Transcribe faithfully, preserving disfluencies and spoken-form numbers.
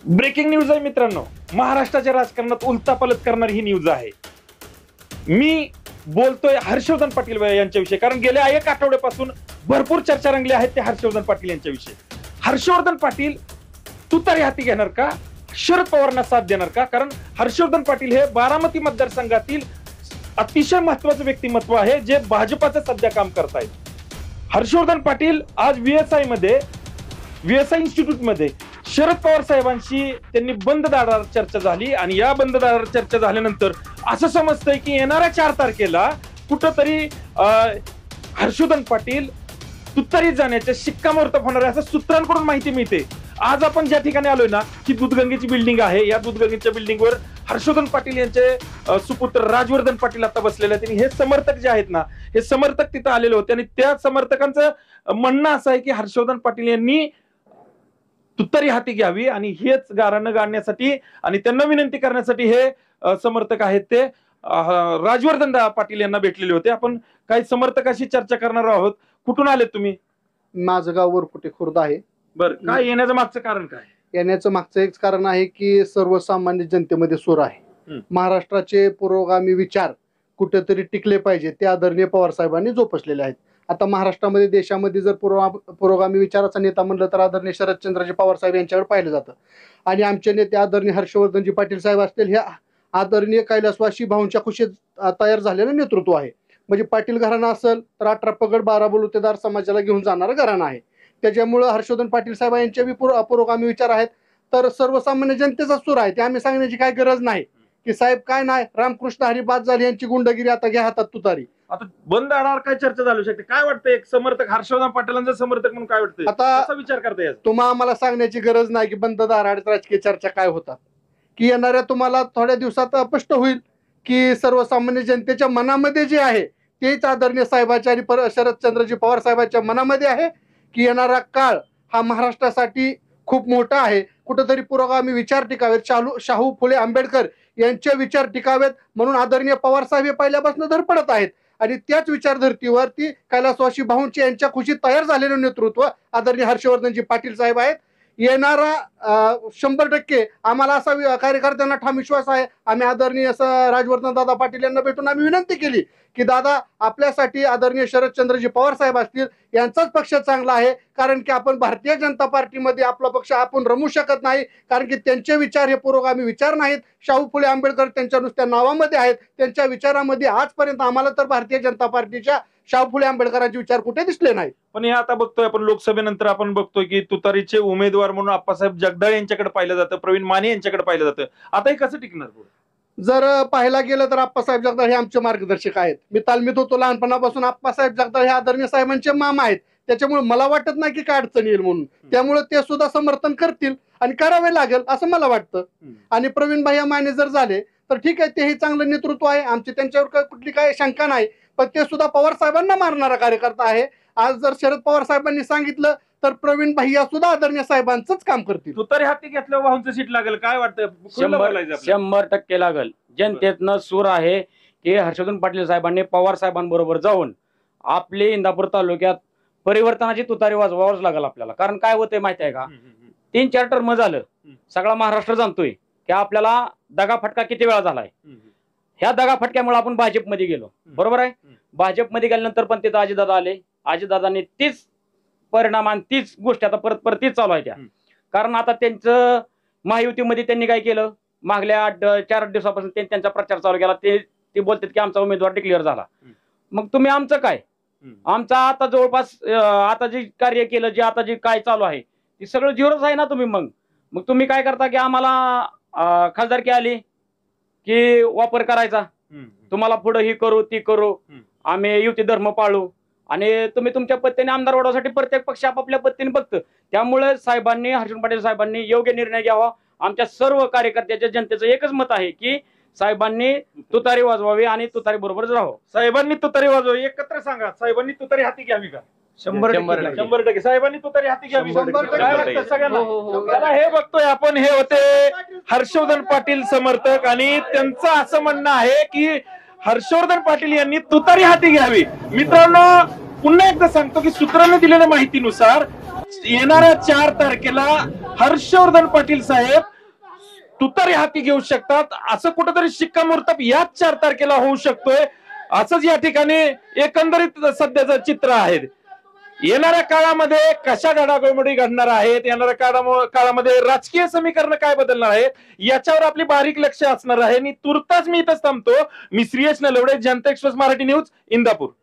Breaking news आहे मित्रांनो, महाराष्ट्राच्या राजकारणात उलटापालट करणारी ही न्यूज आहे। मी बोलतोय हर्षवर्धन पाटील यांच्याविषयी, कारण गेल्या एक आठवड्यापासून भरपूर चर्चा रंगली आहेत ते हर्षवर्धन पाटील यांच्याविषयी। हर्षवर्धन पाटील तुतारी हाती घेणार का, शरद पवारांना साथ देणार का? कारण हर्षवर्धन पाटील हे बारामती मतदारसंघातील अतिशय महत्वाचं व्यक्तिमत्व आहे, जे भाजपाचं सध्या काम करतायत। हर्षवर्धन पाटील आज व्हीएसआय मध्ये व्हीएसआय इन्स्टिट्यूट मध्ये शरद पवार साहेबांशी त्यांनी बंद दारावर चर्चा झाली, आणि या बंद दारावर चर्चा झाल्यानंतर असं समजतंय की येणाऱ्या चार तारखेला कुठंतरी हर्षवर्धन पाटील तुतारी जाण्याच्या शिक्कामोर्तब होणार आहे असं सूत्रांकडून माहिती मिळते। आज आपण ज्या ठिकाणी आलोय ना, की दूधगंगेची बिल्डिंग आहे, या दूधगंगेच्या बिल्डिंगवर हर्षवर्धन पाटील यांचे सुपुत्र राजवर्धन पाटील आता बसलेले आहेत। हे समर्थक जे आहेत ना, हे समर्थक तिथं आलेले होते, आणि त्या समर्थकांचं म्हणणं असं आहे की हर्षवर्धन पाटील यांनी तुतारी हाती घ्यावी, आणि हेच गारानं गाण्यासाठी आणि त्यांना विनंती करण्यासाठी हे समर्थक आहेत ते राजवर्धन पाटील यांना भेटलेले होते। आपण काही समर्थकाशी चर्चा करणार आहोत। कुठून आले तुम्ही? माझं गाव वरकुटे खुर्द आहे। बरं, काय येण्याचं मागचं कारण काय? येण्याचं मागचं एक कारण आहे की सर्वसामान्य जनतेमध्ये सूर आहे। महाराष्ट्राचे पुरोगामी विचार कुठेतरी टिकले पाहिजे, ते आदरणीय पवार साहेबांनी जोपासलेले आहेत। आता महाराष्ट्रामध्ये देशामध्ये जर पुरोगामी विचाराचा नेता म्हणलं तर आदरणीय शरदचंद्रजी पवार साहेब यांच्याकडे पाहिलं जातं, आणि आमचे नेते आदरणीय हर्षवर्धनजी पाटील साहेब असतील, हे आदरणीय कैलासवासी भाऊंच्या खुशीत तयार झालेलं नेतृत्व आहे। म्हणजे पाटील घराणा असेल तर अठरा पगड बारा बलुतेदार समाजाला घेऊन जाणारं घराणं आहे। त्याच्यामुळे हर्षवर्धन पाटील साहेब यांचे बी पुरोगामी विचार आहेत, तर सर्वसामान्य जनतेचा सूर आहे, ते आम्ही सांगण्याची काय गरज नाही की साहेब काय नाही, रामकृष्ण हरी बाद झाली यांची गुंडगिरी, आता घ्या हातात तुतारी। आता बंद आडावर काय चर्चा चालू शकते? काय वाटतं एक समर्थक हर्षवर्धन पाटीलांचा समर्थक म्हणून काय वाटतं, आता विचार करता येईल? तुम्हाला आम्हाला सांगण्याची गरज नाही की बंद दाराआड राजकीय चर्चा काय होतात, की येणाऱ्या तुम्हाला थोड्या दिवसात स्पष्ट होईल की सर्वसामान्य जनतेच्या मनामध्ये जे आहे तेच आदरणीय साहेबांच्या आणि शरदचंद्रजी पवार साहेबांच्या मनामध्ये आहे, की येणारा काळ हा महाराष्ट्रासाठी खूप मोठा आहे। कुठेतरी पुरोगामी विचार टिकावेत, शाहू शाहू फुले आंबेडकर यांचे विचार टिकावेत, म्हणून आदरणीय पवार साहेब हे पहिल्यापासून धडपडत आहेत, आणि त्याच विचारधर्तीवरती कैलासवासी भाऊंचे यांच्या खुशीत तयार झालेलं नेतृत्व आदरणीय हर्षवर्धनजी पाटील साहेब आहेत। येणारा शंभर टक्के आम्हाला असा कार्यकर्त्यांना ठाम विश्वास आहे। आम्ही आदरणीय असं राजवर्धन दादा पाटील यांना भेटून आम्ही विनंती केली की दादा, आपल्यासाठी आदरणीय शरदचंद्रजी पवार साहेब असतील यांचाच पक्ष चांगला आहे, कारण की आपण भारतीय जनता पार्टीमध्ये आपला पक्ष आपण रमू शकत नाही, कारण की त्यांचे विचार हे पुरोगामी विचार नाहीत। शाहू फुले आंबेडकर त्यांच्या नुसत्या नावामध्ये आहेत, त्यांच्या विचारामध्ये आजपर्यंत आम्हाला तर भारतीय जनता पार्टीच्या शाहू फुले आंबेडकरांचे विचार कुठे दिसले नाहीत। पण हे आता बघतोय आपण लोकसभेनंतर आपण बघतोय की तुतारीचे उमेदवार म्हणून आप्पासाहेब जगदाळे यांच्याकडे पाहिलं जातं, प्रवीण माने यांच्याकडे पाहिलं जातं। आता हे कसं टिकणार? जर पाहायला गेलं तर आप्पासाहेब जगदाळे हे आमचे मार्गदर्शक आहेत। मी तालमीत होतो लहानपणापासून, आप्पासाहेब जगदाळे हे आदरणीय साहेबांचे मामा आहेत, त्याच्यामुळे मला वाटत नाही की काय अडचण येईल म्हणून, त्यामुळे ते सुद्धा समर्थन करतील आणि करावे लागेल असं मला वाटतं। आणि प्रवीण भाई माने जर झाले तर ठीक आहे, तेही चांगलं नेतृत्व आहे, आमची त्यांच्यावर कुठली काही शंका नाही, पण ते सुद्धा पवार साहेबांना मारणारा कार्यकर्ता आहे। आज जर शरद पवार साहेबांनी सांगितलं तर प्रवीण भैया सुद्धा आदरणीय साहेबांचंच काम करतील। तुतारी हाती घेतल्यावर भाऊंचं सीट लागेल काय वाटतं? शंभर टक्के लागेल। जनतेतनं सूर आहे की हर्षवर्धन पाटील साहेबांनी पवार साहेबांबरोबर जाऊन आपले इंदापूर तालुक्यात परिवर्तनाची तुतारी वाजवावंच लागेल आपल्याला। कारण काय होतंय माहिती आहे का, तीन चार टर्म झालं, सगळा महाराष्ट्र जाणतोय की आपल्याला दगाफटका किती वेळा झालाय। ह्या दगाफटक्यामुळे आपण भाजपमध्ये गेलो, बरोबर आहे। भाजपमध्ये गेल्यानंतर पण तिथं अजितदादा आले, अजितदादांनी तीच परिणाम आणि तीच गोष्ट आता परत परत तीच चालू आहे त्या। कारण आता त्यांचं महायुतीमध्ये त्यांनी काय केलं, मागल्या आठ चार आठ दिवसापासून त्यांनी त्यांचा प्रचार चालू केला, ते ते बोलतात की आमचा उमेदवार डिक्लेअर झाला। मग तुम्ही आमचं काय, आमचा आता जवळपास आता जे कार्य केलं, जे आता जे काय चालू आहे ते सगळं झिरोच आहे ना तुम्ही। मग मग तुम्ही काय करता की आम्हाला खासदारकी आली की वापर करायचा, तुम्हाला पुढे ही करू ती करू, आम्ही युती धर्म पाळू, आणि तुम्ही तुमच्या पद्धतीने आमदार वाढवण्यासाठी प्रत्येक पक्ष आपापल्या पद्धतीने बघतं। त्यामुळे साहेबांनी हर्षवर्धन पाटील साहेबांनी योग्य निर्णय घ्यावा। आमच्या सर्व कार्यकर्त्याच्या जनतेचं एकच मत आहे की साहेबांनी तुतारी वाजवावी आणि तुतारी बरोबरच राहावं। साहेबांनी तुतारी वाजवावी, एकत्र सांगा, साहेबांनी तुतारी हाती घ्यावी का? शंभर टक्के शंभर टक्के साहेबांनी तुतारी हाती घ्यावी सगळ्यांना। हे बघतोय आपण, हे होते हर्षवर्धन पाटील समर्थक, आणि त्यांचं असं म्हणणं आहे की हर्षवर्धन पाटील यांनी तुतारी हाती घ्यावी। मित्रांनो, पुन्हा एकदा सांगतो की सूत्रांनी दिलेल्या माहितीनुसार येणाऱ्या चार तारखेला हर्षवर्धन पाटील साहेब तुतारी हाती घेऊ शकतात, असं कुठंतरी शिक्कामोर्तब याच चार तारखेला होऊ शकतोय, असंच या ठिकाणी एकंदरीत सध्याचं चित्र आहे. येणाऱ्या काळामध्ये कशा घडामोडी घडणार आहेत, येणाऱ्या काळा- काळामध्ये राजकीय समीकरण काय बदलणार आहेत, याच्यावर आपली बारीक लक्ष असणार आहे. आणि तुर्तास मी इथंच थांबतो. मी श्रीयश नलवडे, जनता एक्सप्रेस मराठी न्यूज, इंदापूर.